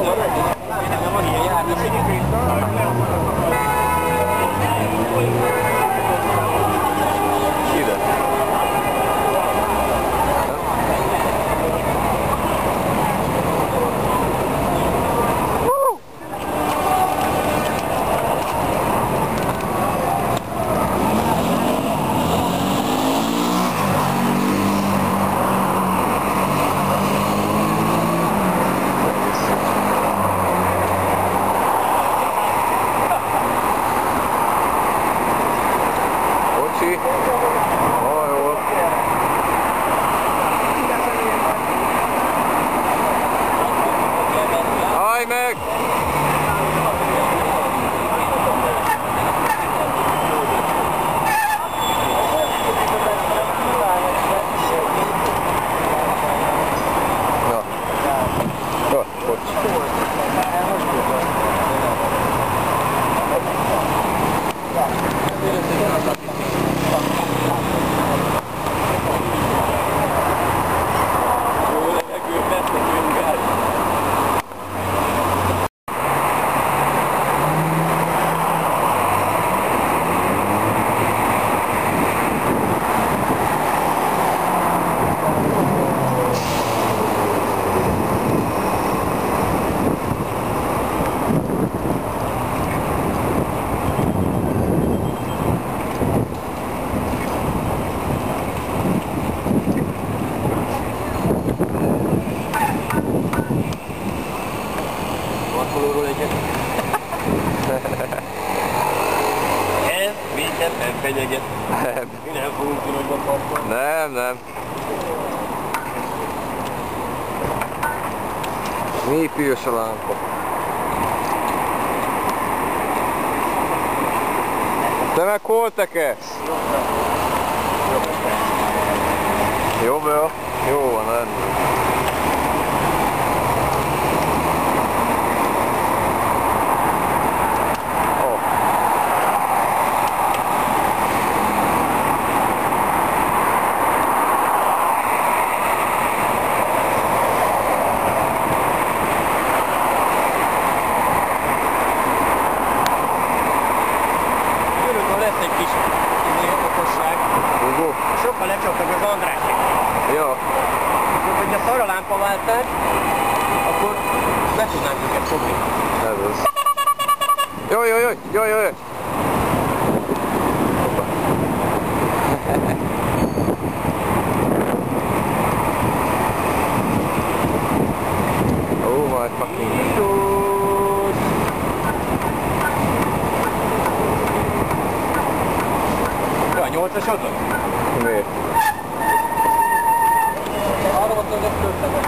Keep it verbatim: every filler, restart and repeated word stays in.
Meg! Na. Na, bocs. Markolóról egyet. Ez minket nem fenyeget. Nem. Mi nem fogunk különben parkolni. Nem, nem. Mi piros a lámpa? Te meg hol tekersz? Jobbra. Jó van, rendben. Sokkal lecsaptak az Andrásig. Jó. Úgyhogy ha szar a lámpaváltás, akkor be tudnánk őket fogni. Ez az. Jaj, jaj, jaj, jaj, jaj. Oh my fucking god. Jó, a nyolcas adod? Miért? Arra mondtam, hogy ezt töltem.